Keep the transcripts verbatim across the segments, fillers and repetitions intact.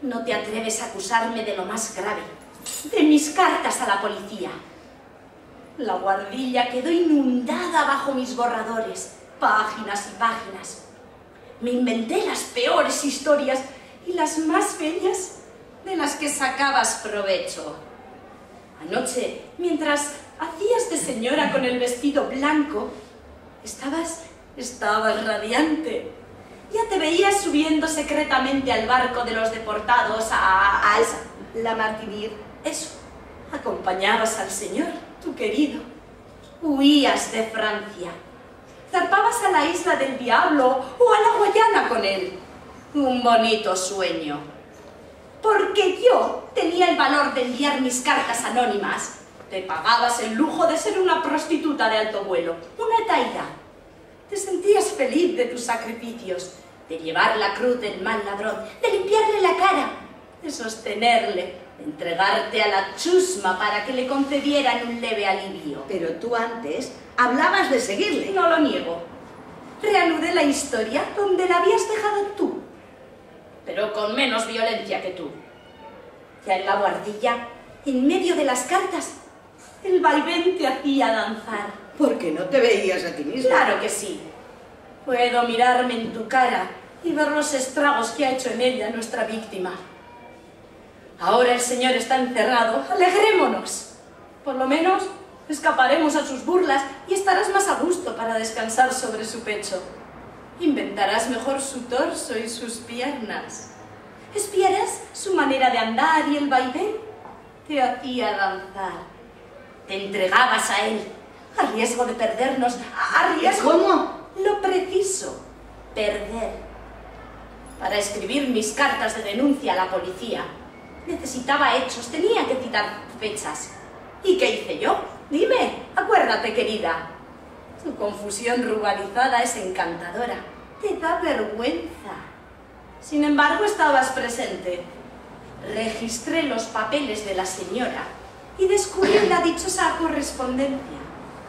No te atreves a acusarme de lo más grave, de mis cartas a la policía. La guardilla quedó inundada bajo mis borradores, páginas y páginas. Me inventé las peores historias y las más bellas de las que sacabas provecho. Anoche, mientras hacías de señora con el vestido blanco, estabas, estabas radiante. Ya te veías subiendo secretamente al barco de los deportados a... a esa, la Martinier. Eso, acompañabas al señor, tu querido. Huías de Francia. Zarpabas a la isla del diablo o a la Guayana con él. Un bonito sueño. Porque yo tenía el valor de enviar mis cartas anónimas. Te pagabas el lujo de ser una prostituta de alto vuelo, una taira. Te sentías feliz de tus sacrificios, de llevar la cruz del mal ladrón, de limpiarle la cara, de sostenerle, de entregarte a la chusma para que le concedieran un leve alivio. Pero tú antes hablabas de seguirle. No lo niego. Reanudé la historia donde la habías dejado tú, pero con menos violencia que tú. Ya en la guardilla, en medio de las cartas, el vaivén te hacía danzar. Porque no te veías a ti misma. Claro que sí. Puedo mirarme en tu cara y ver los estragos que ha hecho en ella nuestra víctima. Ahora el señor está encerrado. Alegrémonos. Por lo menos escaparemos a sus burlas y estarás más a gusto para descansar sobre su pecho. Inventarás mejor su torso y sus piernas. Espiarás su manera de andar y el vaivén te hacía danzar. Te entregabas a él, a riesgo de perdernos, a riesgo... ¿Cómo? Lo preciso, perder. Para escribir mis cartas de denuncia a la policía, necesitaba hechos, tenía que citar fechas. ¿Y qué hice yo? Dime, acuérdate, querida. Tu confusión rubalizada es encantadora, te da vergüenza. Sin embargo, estabas presente. Registré los papeles de la señora y descubrí la dichosa correspondencia.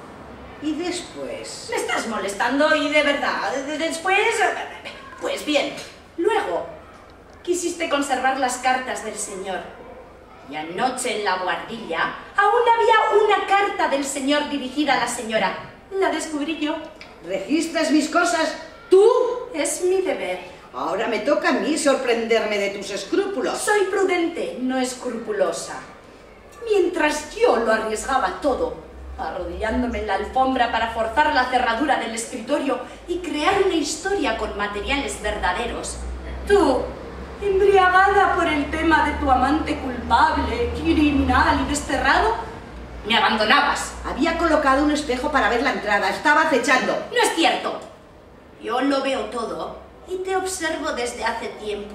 ¿Y después? Me estás molestando y de verdad. Después... Pues bien, luego quisiste conservar las cartas del señor. Y anoche en la guardilla aún había una carta del señor dirigida a la señora. La descubrí yo. ¿Registras mis cosas tú? Es mi deber. Ahora me toca a mí sorprenderme de tus escrúpulos. Soy prudente, no escrupulosa. Mientras yo lo arriesgaba todo, arrodillándome en la alfombra para forzar la cerradura del escritorio y crear una historia con materiales verdaderos, tú, embriagada por el tema de tu amante culpable, criminal y desterrado, me abandonabas. Había colocado un espejo para ver la entrada, estaba acechando. No es cierto. Yo lo veo todo y te observo desde hace tiempo.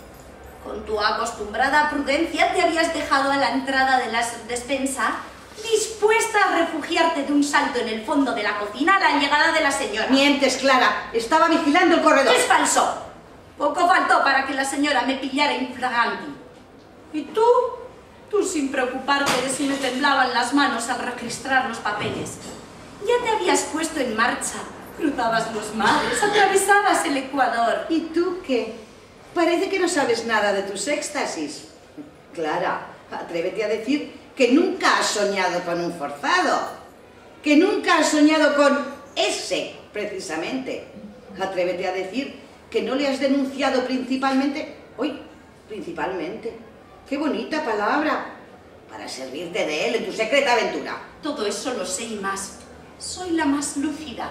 Con tu acostumbrada prudencia te habías dejado a la entrada de la despensa, dispuesta a refugiarte de un salto en el fondo de la cocina a la llegada de la señora. Mientes, Clara. Estaba vigilando el corredor. ¡Es falso! Poco faltó para que la señora me pillara infraganti. Y tú, tú sin preocuparte de si me temblaban las manos al registrar los papeles, ya te habías puesto en marcha. Cruzabas los mares, atravesabas el Ecuador. ¿Y tú qué? Parece que no sabes nada de tus éxtasis. Clara, atrévete a decir que nunca has soñado con un forzado, que nunca has soñado con ese, precisamente. Atrévete a decir que no le has denunciado principalmente, uy, principalmente, qué bonita palabra, para servirte de él en tu secreta aventura. Todo eso lo sé y más. Soy la más lúcida.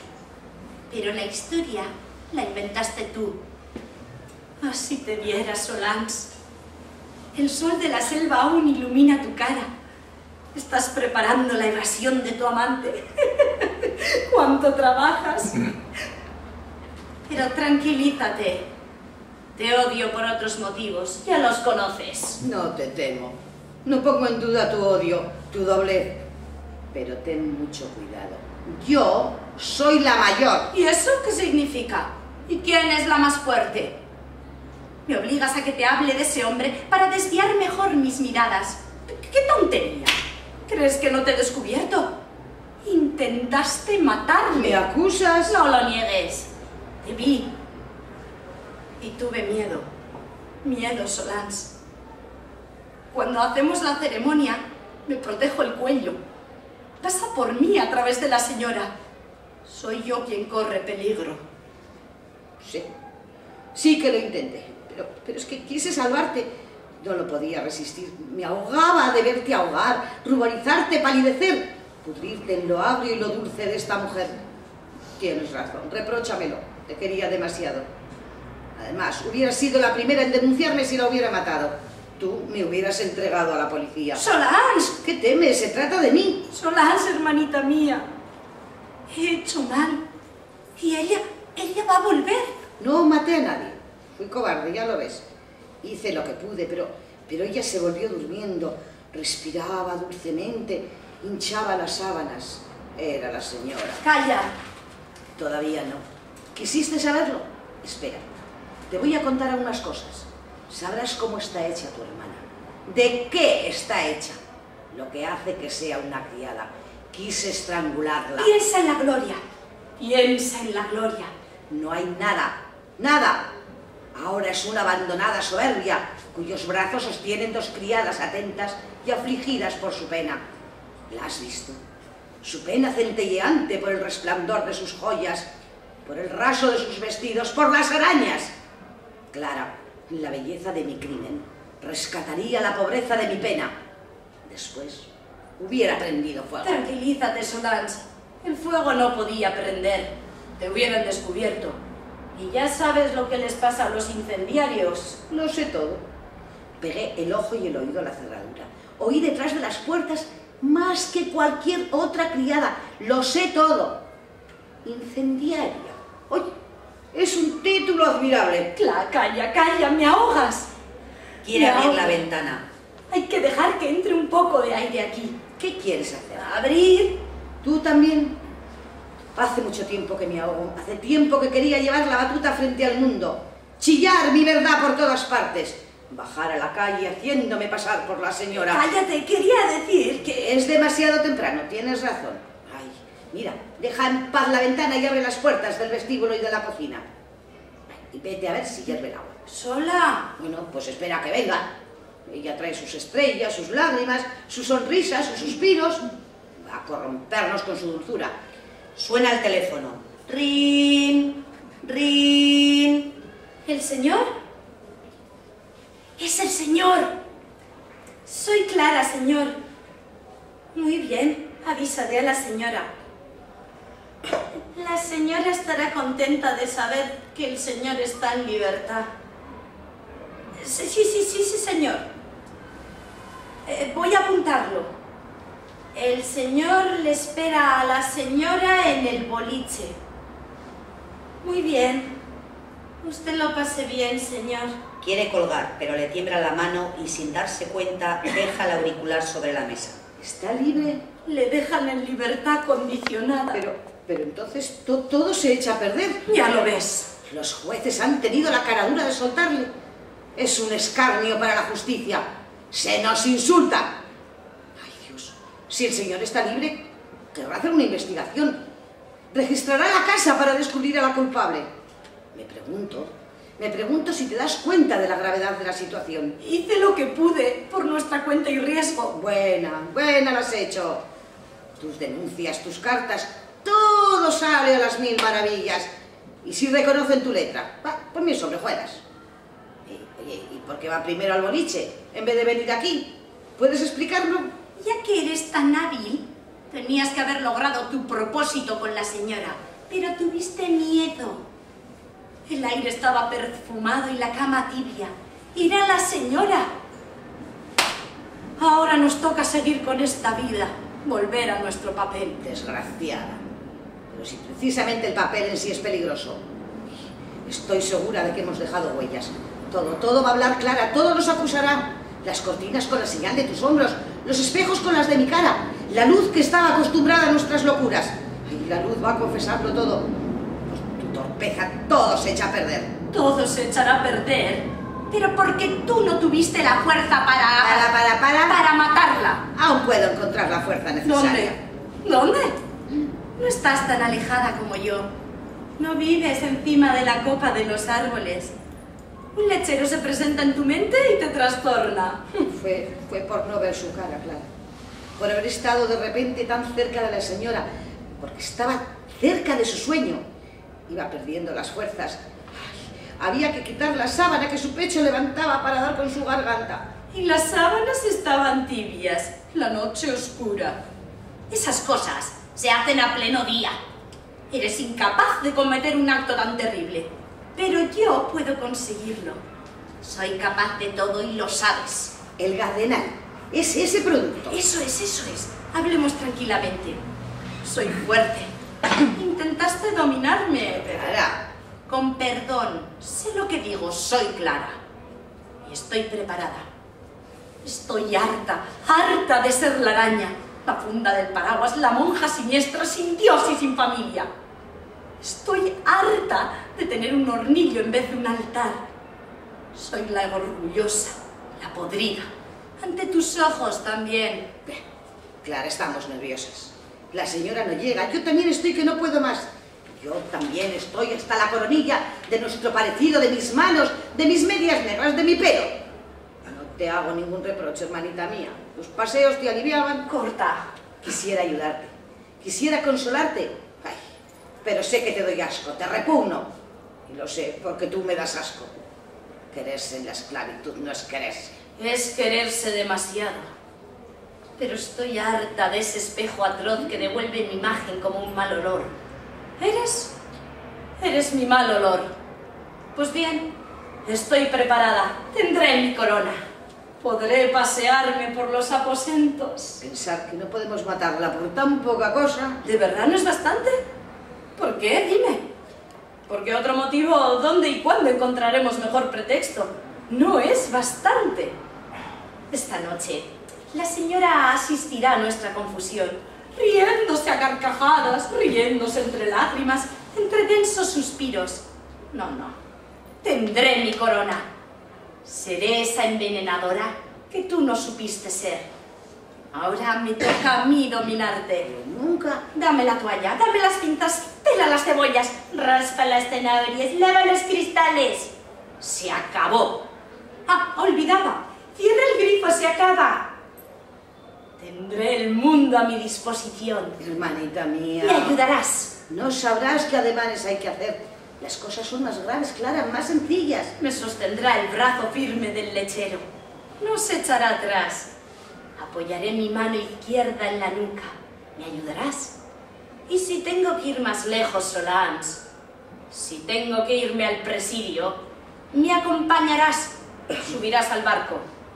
Pero la historia la inventaste tú. Así te vieras, Solans. El sol de la selva aún ilumina tu cara. Estás preparando la evasión de tu amante. ¡Cuánto trabajas! Pero tranquilízate. Te odio por otros motivos. Ya los conoces. No te temo. No pongo en duda tu odio, tu doblez. Pero ten mucho cuidado. Yo soy la mayor. ¿Y eso qué significa? ¿Y quién es la más fuerte? Me obligas a que te hable de ese hombre para desviar mejor mis miradas. ¡Qué tontería! ¿Crees que no te he descubierto? Intentaste matarme. ¿Me acusas? No lo niegues. Te vi y tuve miedo. Miedo, Solans. Cuando hacemos la ceremonia, me protejo el cuello. Pasa por mí a través de la señora. Soy yo quien corre peligro. Sí, sí que lo intenté, pero, pero es que quise salvarte. No lo podía resistir. Me ahogaba de verte ahogar, ruborizarte, palidecer, pudrirte en lo agrio y lo dulce de esta mujer. Tienes razón, repróchamelo. Te quería demasiado. Además, hubieras sido la primera en denunciarme si la hubiera matado. Tú me hubieras entregado a la policía. ¡Solans! ¿Qué temes? Se trata de mí. Solans, hermanita mía. He hecho mal. Y ella, ella va a volver. No maté a nadie. Fui cobarde, ya lo ves. Hice lo que pude, pero, pero ella se volvió durmiendo. Respiraba dulcemente, hinchaba las sábanas. Era la señora. ¡Calla! Todavía no. ¿Quisiste saberlo? Espera. Te voy a contar algunas cosas. Sabrás cómo está hecha tu hermana. ¿De qué está hecha? Lo que hace que sea una criada. Quise estrangularla. Piensa en la gloria. Piensa en la gloria. No hay nada. Nada. Ahora es una abandonada soberbia, cuyos brazos sostienen dos criadas atentas y afligidas por su pena. ¿La has visto? Su pena centelleante por el resplandor de sus joyas, por el raso de sus vestidos, por las arañas. Clara, la belleza de mi crimen rescataría la pobreza de mi pena. Después hubiera prendido fuego. Tranquilízate, Solans. El fuego no podía prender. Te hubieran descubierto. Y ya sabes lo que les pasa a los incendiarios. Lo sé todo. Pegué el ojo y el oído a la cerradura. Oí detrás de las puertas más que cualquier otra criada. Lo sé todo. Incendiaria. Oye, es un título admirable. Cla, calla, calla, me ahogas. Quiere Me abrir ahogas. la ventana. Hay que dejar que entre un poco de aire aquí. ¿Qué quieres hacer? Abrir. ¿Tú también? Hace mucho tiempo que me ahogo. Hace tiempo que quería llevar la batuta frente al mundo. Chillar mi verdad por todas partes. Bajar a la calle haciéndome pasar por la señora. Cállate, quería decir que... Es demasiado temprano, tienes razón. Ay, mira, deja en paz la ventana y abre las puertas del vestíbulo y de la cocina. Y vete a ver si hierve el agua. ¿Sola? Bueno, pues espera a que venga. Ella trae sus estrellas, sus lágrimas, sus sonrisas, sus suspiros. Va a corrompernos con su dulzura. Suena el teléfono. Rin, rin. ¿El señor? ¡Es el señor! Soy Clara, señor. Muy bien, avisaré a la señora. La señora estará contenta de saber que el señor está en libertad. Sí, sí, sí, sí, sí, señor. Eh, voy a apuntarlo. El señor le espera a la señora en el boliche. Muy bien. Usted lo pase bien, señor. Quiere colgar, pero le tiembla la mano y sin darse cuenta deja el auricular sobre la mesa. ¿Está libre? Le dejan en libertad condicionada. Pero, pero entonces to- todo se echa a perder. Ya lo ves. Los jueces han tenido la caradura de soltarle. Es un escarnio para la justicia. Se nos insulta. Ay, Dios. Si el señor está libre, querrá hacer una investigación. Registrará la casa para descubrir a la culpable. Me pregunto, me pregunto si te das cuenta de la gravedad de la situación. Hice lo que pude por nuestra cuenta y riesgo. Buena, buena la has hecho. Tus denuncias, tus cartas, todo sale a las mil maravillas. Y si reconocen tu letra, va, ponme sobre juegas. Y, oye, ¿y por qué va primero al boliche en vez de venir aquí? ¿Puedes explicarlo? Ya que eres tan hábil, tenías que haber logrado tu propósito con la señora. Pero tuviste miedo. El aire estaba perfumado y la cama tibia. Era la señora. Ahora nos toca seguir con esta vida, volver a nuestro papel. Desgraciada. Pero si precisamente el papel en sí es peligroso. Estoy segura de que hemos dejado huellas. Todo, todo va a hablar Clara, todo nos acusará. Las cortinas con la señal de tus hombros, los espejos con las de mi cara, la luz que estaba acostumbrada a nuestras locuras. Y la luz va a confesarlo todo. Pues tu torpeza, todo se echa a perder. Todo se echará a perder, pero porque tú no tuviste la fuerza para... Para, para, para. para matarla. Aún puedo encontrar la fuerza necesaria. ¿Dónde? ¿Dónde? No estás tan alejada como yo. No vives encima de la copa de los árboles. Un lechero se presenta en tu mente y te trastorna. Fue, fue por no ver su cara, claro. Por haber estado de repente tan cerca de la señora, porque estaba cerca de su sueño. Iba perdiendo las fuerzas. Ay, había que quitar la sábana que su pecho levantaba para dar con su garganta. Y las sábanas estaban tibias, la noche oscura. Esas cosas se hacen a pleno día. Eres incapaz de cometer un acto tan terrible. Pero yo puedo conseguirlo. Soy capaz de todo y lo sabes. El Gardenal. Es ese producto. Eso es, eso es. Hablemos tranquilamente. Soy fuerte. Intentaste dominarme, pero... Clara. Con perdón. Sé lo que digo, soy Clara. Y estoy preparada. Estoy harta, harta de ser la araña, la funda del paraguas, la monja siniestra, sin Dios y sin familia. Estoy harta de tener un hornillo en vez de un altar. Soy la orgullosa, la podrida. Ante tus ojos también. Clara, estamos nerviosas. La señora no llega, yo también estoy que no puedo más. Yo también estoy hasta la coronilla de nuestro parecido, de mis manos, de mis medias negras, de mi pelo. No te hago ningún reproche, hermanita mía. Tus paseos te aliviaban. Corta. Quisiera ayudarte, quisiera consolarte. Ay, pero sé que te doy asco, te repugno. Y lo sé, porque tú me das asco. Quererse en la esclavitud no es quererse. Es quererse demasiado. Pero estoy harta de ese espejo atroz que devuelve mi imagen como un mal olor. ¿Eres? Eres mi mal olor. Pues bien, estoy preparada. Tendré mi corona. Podré pasearme por los aposentos. Pensar que no podemos matarla por tan poca cosa. ¿De verdad no es bastante? ¿Por qué? Dime. ¿Por qué otro motivo? ¿Dónde y cuándo encontraremos mejor pretexto? No es bastante. Esta noche, la señora asistirá a nuestra confusión, riéndose a carcajadas, riéndose entre lágrimas, entre densos suspiros. No, no. Tendré mi corona. Seré esa envenenadora que tú no supiste ser. Ahora me toca a mí dominarte. Pero nunca. Dame la toalla, dame las cintas, pela las cebollas, raspa las zanahorias, lava los cristales. Se acabó. Ah, olvidaba. Cierra el grifo, se acaba. Tendré el mundo a mi disposición. Hermanita mía. Me ayudarás. No sabrás qué ademanes hay que hacer. Las cosas son más graves, Clara, más sencillas. Me sostendrá el brazo firme del lechero. No se echará atrás. Apoyaré mi mano izquierda en la nuca. ¿Me ayudarás? Y si tengo que ir más lejos, Solans, si tengo que irme al presidio, me acompañarás. Subirás al barco.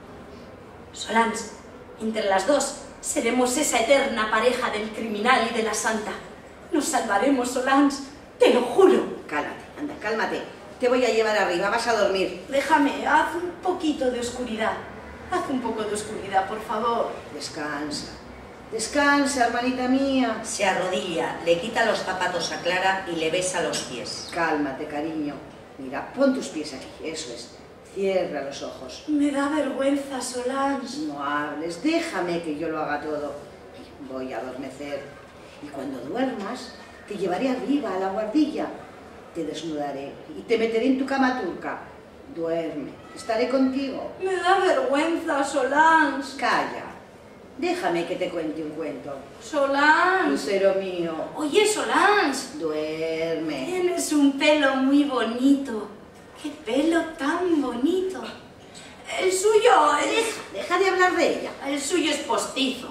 Solans, entre las dos seremos esa eterna pareja del criminal y de la santa. Nos salvaremos, Solans, te lo juro. Cálmate, anda, cálmate. Te voy a llevar arriba, vas a dormir. Déjame, haz un poquito de oscuridad. Haz un poco de oscuridad, por favor. Descansa. Descansa, hermanita mía. Se arrodilla, le quita los zapatos a Clara y le besa los pies. Cálmate, cariño. Mira, pon tus pies aquí, eso es. Cierra los ojos. Me da vergüenza, Solange. No hables, déjame que yo lo haga todo. Voy a adormecer. Y cuando duermas, te llevaré arriba a la guardilla. Te desnudaré y te meteré en tu cama turca. Duerme, estaré contigo. Me da vergüenza, Solange. Calla, déjame que te cuente un cuento. Solange. Lucero mío. Oye, Solange. Duerme. Tienes un pelo muy bonito. ¡Qué pelo tan bonito! El suyo es... Deja, deja de hablar de ella. El suyo es postizo.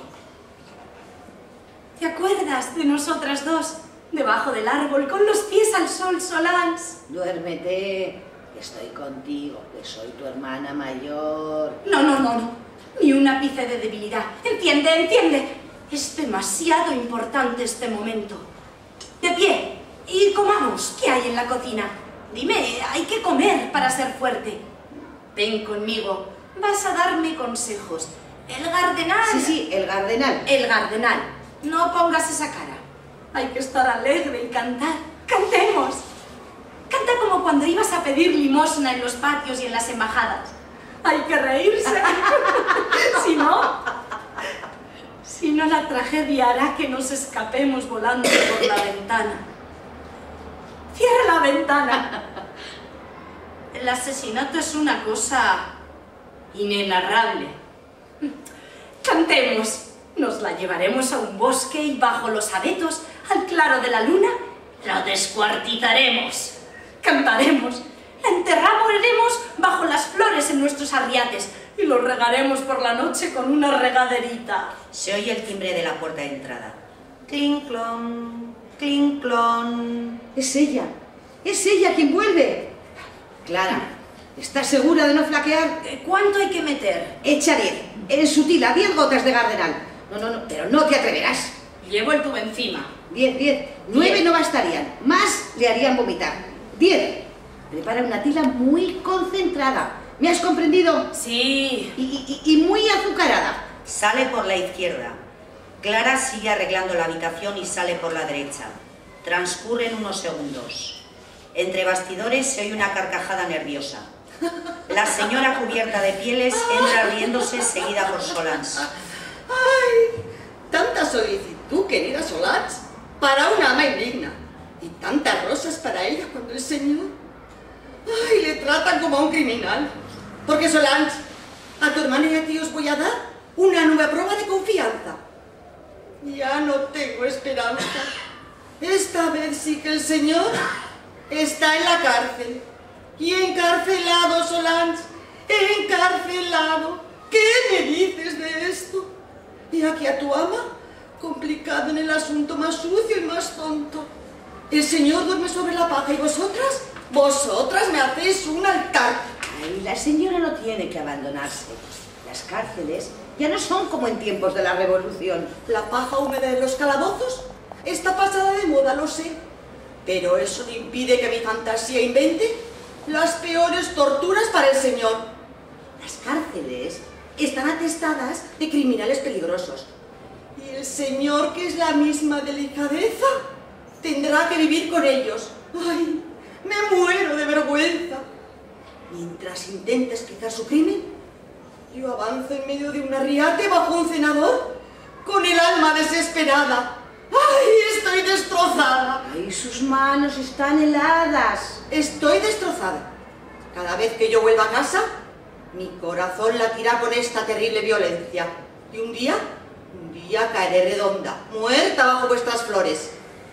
¿Te acuerdas de nosotras dos? Debajo del árbol, con los pies al sol, Solange. Duérmete, estoy contigo, que soy tu hermana mayor. No, no, no, no. Ni un ápice de debilidad. Entiende, entiende. Es demasiado importante este momento. De pie. Y comamos. ¿Qué hay en la cocina? Dime, hay que comer para ser fuerte. Ven conmigo. Vas a darme consejos. El Gardenal. Sí, sí, el Gardenal. El Gardenal. No pongas esa cara. Hay que estar alegre y cantar. ¡Cantemos! Canta como cuando ibas a pedir limosna en los patios y en las embajadas. Hay que reírse. Si no, si no, la tragedia hará que nos escapemos volando por la ventana. Cierra la ventana. El El asesinato es una cosa inenarrable. Cantemos. Nos la llevaremos a un bosque y bajo los abetos, al claro de la luna, la descuartizaremos. Cantaremos. La enterraremos bajo las flores en nuestros arriates y lo regaremos por la noche con una regaderita. Se oye el timbre de la puerta de entrada. Clon, clink, clon. Es ella, es ella quien vuelve. Clara, ¿estás segura de no flaquear? ¿Cuánto hay que meter? Echa diez, en su tila, diez gotas de gardenal. No, no, no, pero no te atreverás. Llevo el tubo encima. Diez, diez. Nueve no bastarían, más le harían vomitar. Diez. Prepara una tila muy concentrada. ¿Me has comprendido? Sí. Y, y, y muy azucarada. Sale por la izquierda. Clara sigue arreglando la habitación y sale por la derecha. Transcurren unos segundos. Entre bastidores se oye una carcajada nerviosa. La señora cubierta de pieles entra riéndose, seguida por Solange. ¡Ay! Tanta solicitud, querida Solange, para una ama indigna. Y tantas rosas para ella cuando el señor... ¡Ay! Le tratan como a un criminal. Porque, Solange, a tu hermana y a ti os voy a dar una nueva prueba de confianza. Ya no tengo esperanza. Esta vez sí que el señor está en la cárcel. Y encarcelado, Solange, encarcelado. ¿Qué me dices de esto? Y aquí a tu ama, complicado en el asunto más sucio y más tonto. El señor duerme sobre la paja y vosotras, vosotras me hacéis un altar. Ay, la señora no tiene que abandonarse. Las cárceles ya no son como en tiempos de la Revolución. La paja húmeda de los calabozos está pasada de moda, lo sé. Pero eso no impide que mi fantasía invente las peores torturas para el señor. Las cárceles están atestadas de criminales peligrosos. Y el señor, que es la misma delicadeza, tendrá que vivir con ellos. ¡Ay! Me muero de vergüenza. Mientras intenta explicar su crimen, yo avanzo en medio de un arriate bajo un cenador con el alma desesperada. ¡Ay! Estoy destrozada. Ay, sus manos están heladas. Estoy destrozada. Cada vez que yo vuelva a casa, mi corazón latirá con esta terrible violencia. Y un día, un día caeré redonda, muerta bajo vuestras flores.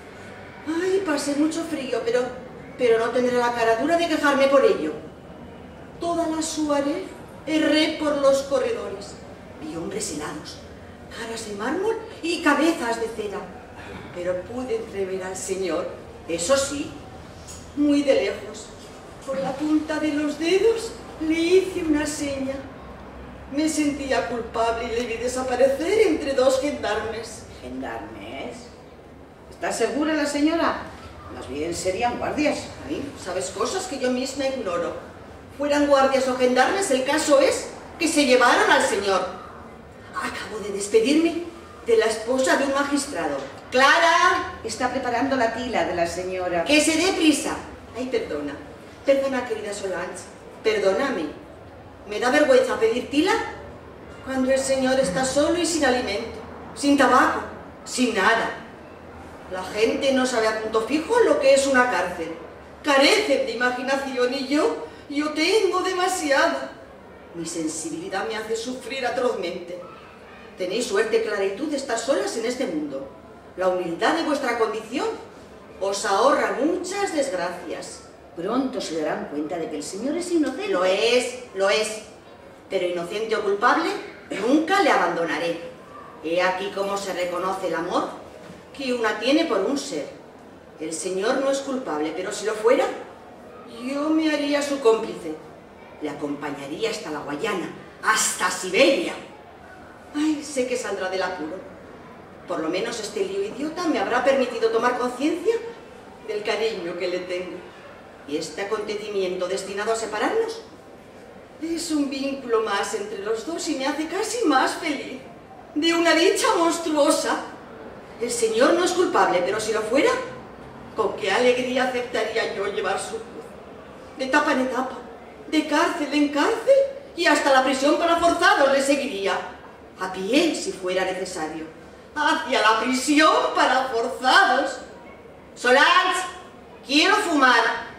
Ay, pasé mucho frío, pero, pero no tendré la cara dura de quejarme por ello. Toda la suaré erré por los corredores. Vi hombres helados, caras de mármol y cabezas de cera. Pero pude entrever al señor, eso sí, muy de lejos. Por la punta de los dedos le hice una seña. Me sentía culpable y le vi desaparecer entre dos gendarmes. ¿Gendarmes? ¿Está segura la señora? Más bien serían guardias. Ay, sabes cosas que yo misma ignoro. Fueran guardias o gendarmes, el caso es que se llevaron al señor. Acabo de despedirme de la esposa de un magistrado. ¡Clara! Está preparando la tila de la señora. ¡Que se dé prisa! Ay, perdona. Perdona, querida Solange. Perdóname. ¿Me da vergüenza pedir tila? Cuando el señor está solo y sin alimento, sin tabaco, sin nada. La gente no sabe a punto fijo lo que es una cárcel. Carecen de imaginación y yo, yo tengo demasiada. Mi sensibilidad me hace sufrir atrozmente. Tenéis suerte, Clara y tú, de estar solas en este mundo. La humildad de vuestra condición os ahorra muchas desgracias. Pronto se darán cuenta de que el señor es inocente. Lo es, lo es. Pero inocente o culpable, nunca le abandonaré. He aquí cómo se reconoce el amor que una tiene por un ser. El señor no es culpable, pero si lo fuera, yo me haría su cómplice. Le acompañaría hasta la Guayana, hasta Siberia. Ay, sé que saldrá del apuro. Por lo menos este lío idiota me habrá permitido tomar conciencia del cariño que le tengo. Y este acontecimiento destinado a separarnos es un vínculo más entre los dos y me hace casi más feliz. De una dicha monstruosa. El señor no es culpable, pero si lo fuera, con qué alegría aceptaría yo llevar su cruz. De etapa en etapa, de cárcel en cárcel y hasta la prisión para forzados le seguiría. A pie, si fuera necesario. Hacia la prisión para forzados. Solange, quiero fumar.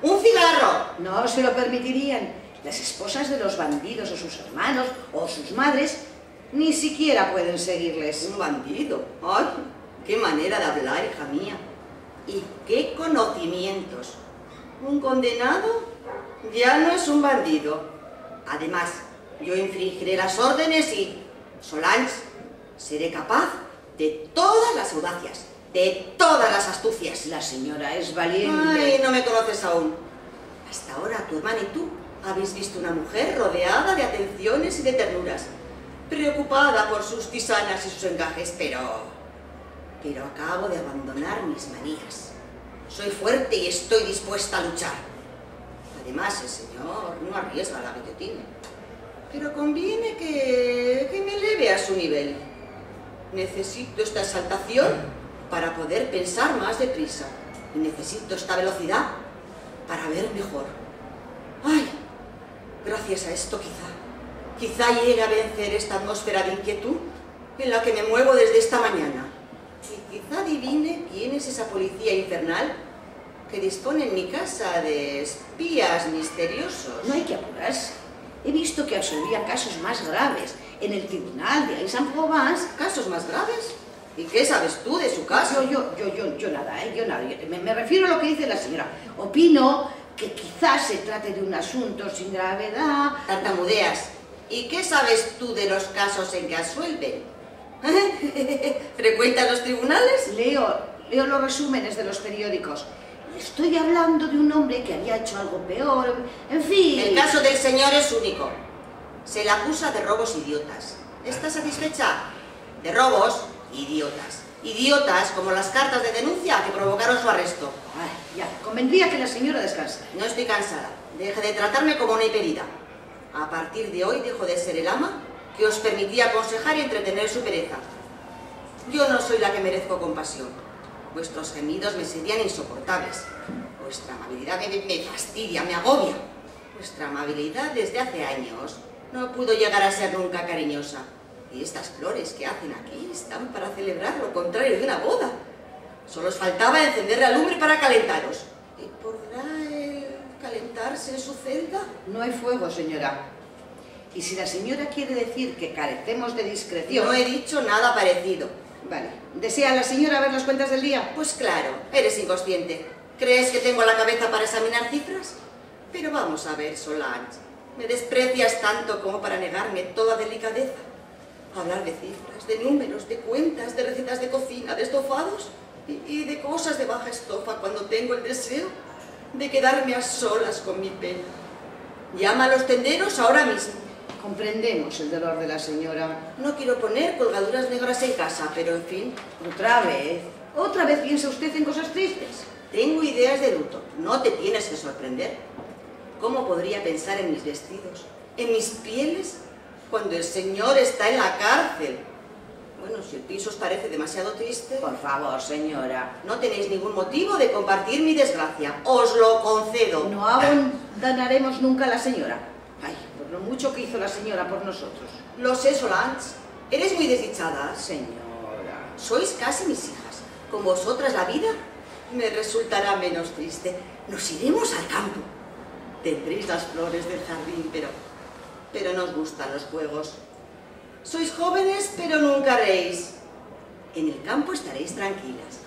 ¡Un cigarro! No se lo permitirían. Las esposas de los bandidos o sus hermanos o sus madres ni siquiera pueden seguirles. Un bandido. ¡Ay! ¡Qué manera de hablar, hija mía! ¡Y qué conocimientos! ¿Un condenado? Ya no es un bandido. Además, yo infringiré las órdenes y... Solange, seré capaz de todas las audacias, de todas las astucias. La señora es valiente. Ay, no me conoces aún. Hasta ahora tu hermana y tú habéis visto una mujer rodeada de atenciones y de ternuras, preocupada por sus tisanas y sus encajes, pero... pero acabo de abandonar mis manías. Soy fuerte y estoy dispuesta a luchar. Además, el señor no arriesga la guillotina. Pero conviene que, que me eleve a su nivel. Necesito esta exaltación para poder pensar más deprisa. Y necesito esta velocidad para ver mejor. ¡Ay! Gracias a esto quizá, quizá llegue a vencer esta atmósfera de inquietud en la que me muevo desde esta mañana. Y quizá adivine quién es esa policía infernal que dispone en mi casa de espías misteriosos. No hay que apurarse. He visto que absolvía casos más graves en el tribunal de Aix-en-Provence. ¿Casos más graves? ¿Y qué sabes tú de su caso? Yo, yo, yo, yo, yo nada, ¿eh? Yo nada. Yo, me, me refiero a lo que dice la señora. Opino que quizás se trate de un asunto sin gravedad. Tartamudeas. ¿Y qué sabes tú de los casos en que absuelven? ¿Frecuentas los tribunales? Leo, leo los resúmenes de los periódicos. Estoy hablando de un hombre que había hecho algo peor, en fin... El caso del señor es único. Se le acusa de robos idiotas. ¿Estás satisfecha? De robos idiotas. Idiotas como las cartas de denuncia que provocaron su arresto. Ay, ya, convendría que la señora descansara. No estoy cansada. Deje de tratarme como una hiperida. A partir de hoy dejo de ser el ama que os permitía aconsejar y entretener su pereza. Yo no soy la que merezco compasión. Vuestros gemidos me serían insoportables. Vuestra amabilidad me, me fastidia, me agobia. Vuestra amabilidad desde hace años no pudo llegar a ser nunca cariñosa. Y estas flores que hacen aquí están para celebrar lo contrario de una boda. Solo os faltaba encender la lumbre para calentaros. ¿Y podrá él calentarse en su celda? No hay fuego, señora. Y si la señora quiere decir que carecemos de discreción... No he dicho nada parecido. Vale. ¿Desea la señora ver las cuentas del día? Pues claro, eres inconsciente. ¿Crees que tengo la cabeza para examinar cifras? Pero vamos a ver, Solange. ¿Me desprecias tanto como para negarme toda delicadeza? Hablar de cifras, de números, de cuentas, de recetas de cocina, de estofados y, y de cosas de baja estofa cuando tengo el deseo de quedarme a solas con mi pena. Llama a los tenderos ahora mismo. Comprendemos el dolor de la señora. No quiero poner colgaduras negras en casa, pero en fin. ¿Otra vez? ¿Otra vez piensa usted en cosas tristes? Tengo ideas de luto. No te tienes que sorprender. ¿Cómo podría pensar en mis vestidos, en mis pieles, cuando el señor está en la cárcel? Bueno, si el piso os parece demasiado triste... Por favor, señora. No tenéis ningún motivo de compartir mi desgracia. Os lo concedo. No abandonaremos nunca a la señora. Ay, por lo mucho que hizo la señora por nosotros. Lo sé, Solange. Eres muy desdichada. Señora. Sois casi mis hijas. Con vosotras la vida me resultará menos triste. Nos iremos al campo. Tendréis las flores del jardín, pero... pero no os gustan los juegos. Sois jóvenes, pero nunca haréis. En el campo estaréis tranquilas.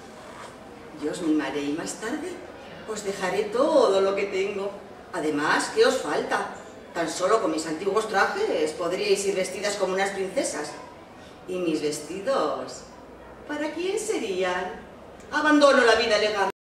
Yo os mimaré y más tarde os dejaré todo lo que tengo. Además, ¿qué os falta? Tan solo con mis antiguos trajes podríais ir vestidas como unas princesas. ¿Y mis vestidos? ¿Para quién serían? Abandono la vida elegante.